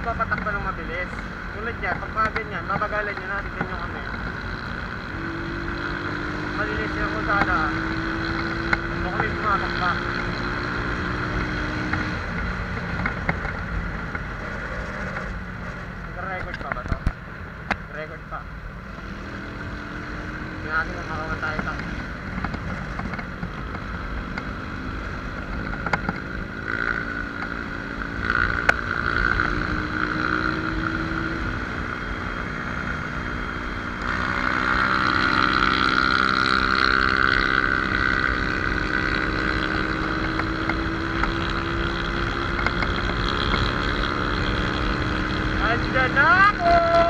papatakbo ng mabilis. Tulad yan, pag ganyan, babagalan nyo na, tignan nyo kami. Malinis yung usada. Huwag kami pumatakba. Nag-record pa ba to? Record pa. Tingnan natin kung makawan tayo ito. Andyan na ako!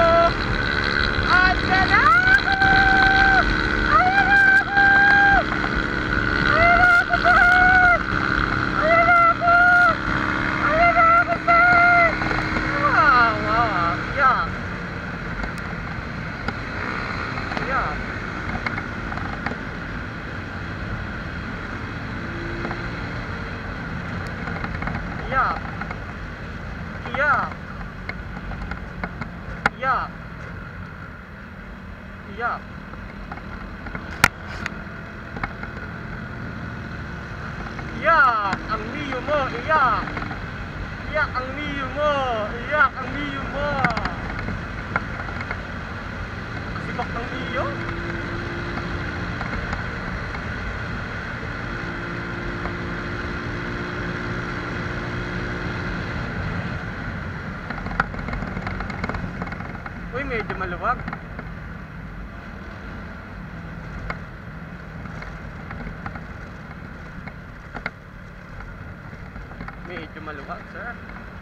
Andyan na ako! Ayan na ako! Ayan na ako, sir! Ayan na ako! Ayan na ako, sir! Wow, wow, yak! Yak! Yak! Yak! Iyak! Iyak! Iyak! Ang Mio mo! Iyak! Iyak ang Mio mo! Iyak ang Mio mo! Sibak ng Mio? Uy, medyo maluwag. Medyo maluwag, sir.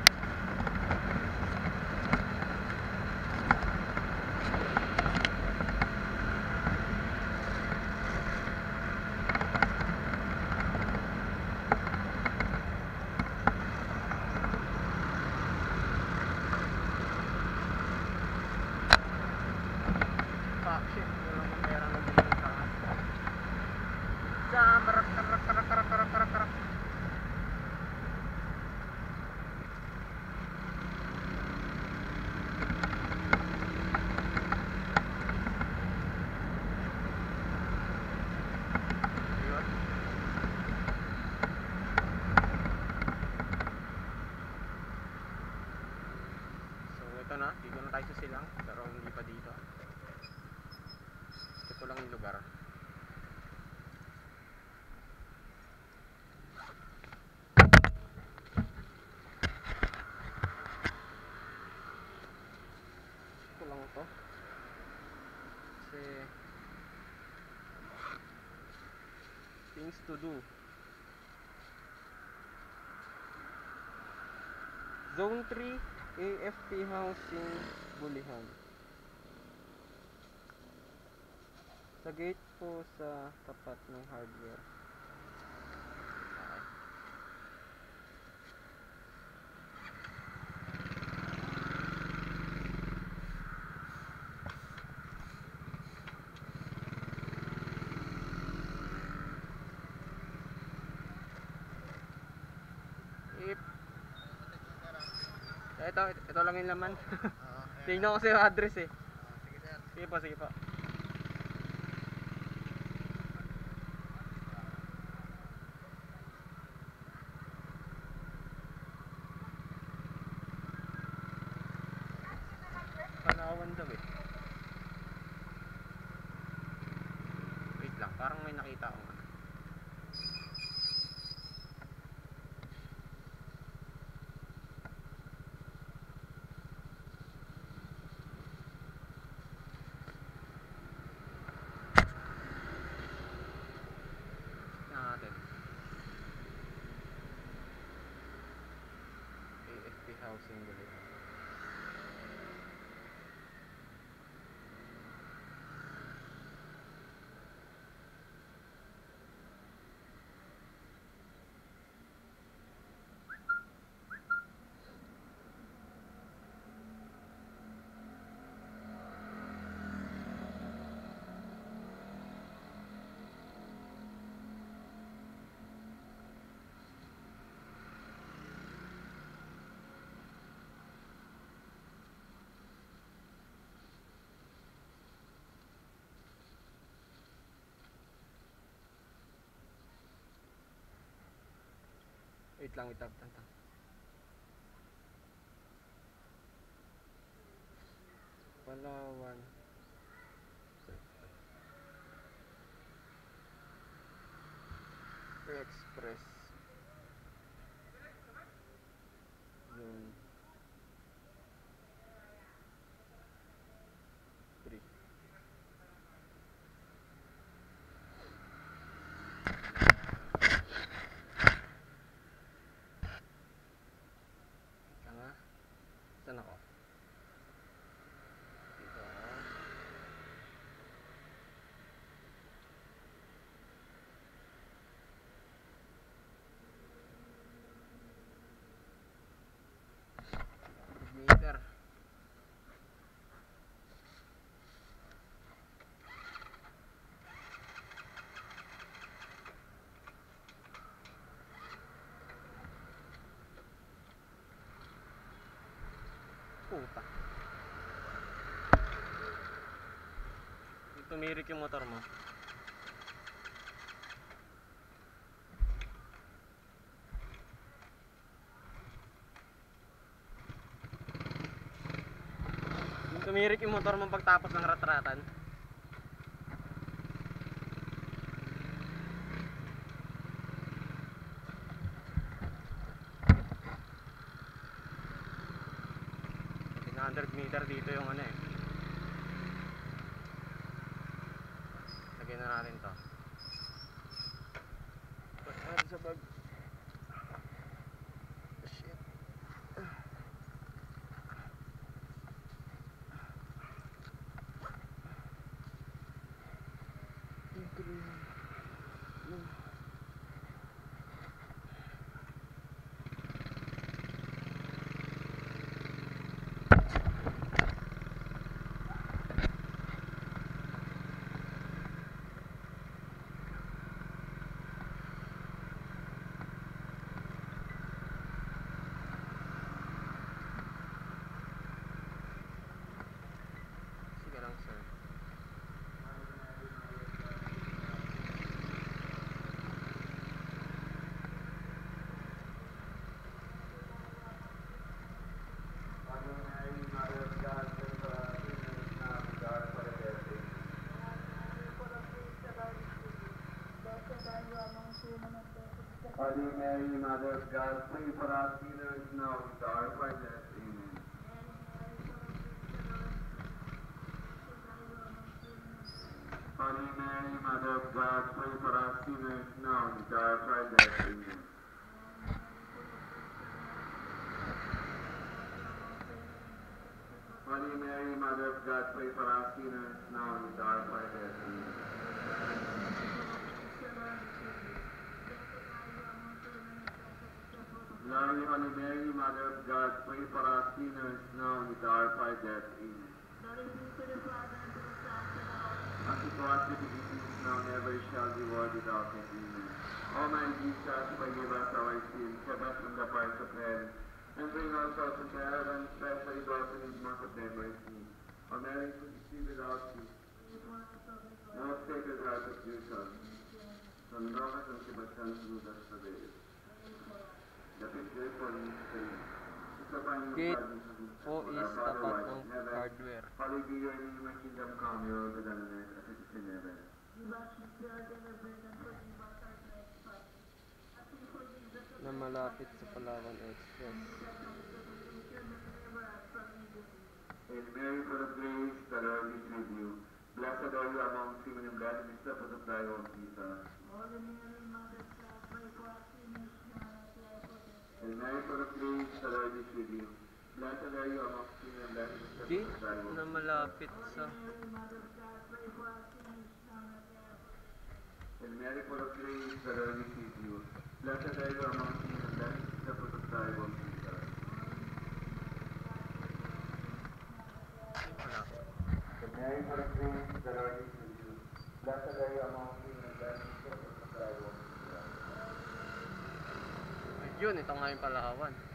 Shit, walang pera na din yung taas. Karak. Ayun. So ito na, dito na tayo sa silang, pero hindi pa dito. Ito lang yung lugar. Ito lang ito. Kasi things to do. Zone 3 AFP Housing Bulihan. Sa gate po sa tapat ng hardware. Okay. Ito lang yung laman. Tingnan ko sa yung address eh. Sige sir. Sige po. Panawan daw eh. Wait lang, parang may nakita akong ano. Natin AFP Housing Bulihan. Wait lang, itap lang. Palawan. Express. Yung 3. Tanga. Saan ako? Dito. Meter. Puta. Tumirik yung motor mo. Tumirik yung motor mo pagtapos ng ratratan. Sa 100 meter dito yung ano eh. Lagyan na natin to. Pagkakad sa bag. Shit. Sige lang sir. Holy Mary, Mother of God, pray for us sinners now and at our hour of death. Amen. Holy Mary, Mother of God, pray for us sinners now and at our hour of death. Amen. Holy Mary, Mother of God, pray for us sinners now and at our hour of death. Amen. Glory, Holy Mary, Mother of God, pray for us sinners now and at our hour of death. Amen. As it was in the beginning, now and ever shall be, world without end. Amen. O my Jesus, forgive us our sins, save us from the fires of hell, and bring us also to heaven, especially those who need most of their mercy. O Mary, who is without you, most sacred heart of Jesus, from Rojas and Sebastian Judas Tadeo. Gate po is tapat ng hardware. Holy be your name, my kingdom come, your will be done on earth as it is in heaven. Na malapit sa Palawan Express. Hail Mary, full of grace, the Lord is with you. Blessed are you among women, and blessed is the fruit of thy womb, Jesus. Hail Mary, full of grace, the Lord is with you. Blessed are you among women, and blessed is the fruit of thy womb. Na malapit sa Hail Mary, full of grace, the Lord is with you. Blessed are you among women, and blessed is the fruit of thy womb, Jesus. Hail Mary, full of grace, the Lord is with you. Blessed are you among women, and blessed is the fruit of thy womb, Jesus. Yun, ito nga yung Palawan.